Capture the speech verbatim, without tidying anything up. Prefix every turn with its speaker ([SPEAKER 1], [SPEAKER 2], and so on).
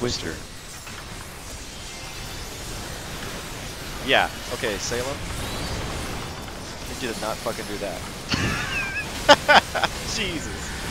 [SPEAKER 1] Twister.
[SPEAKER 2] Yeah. Okay, Salem. I need you to not fucking do that. Jesus.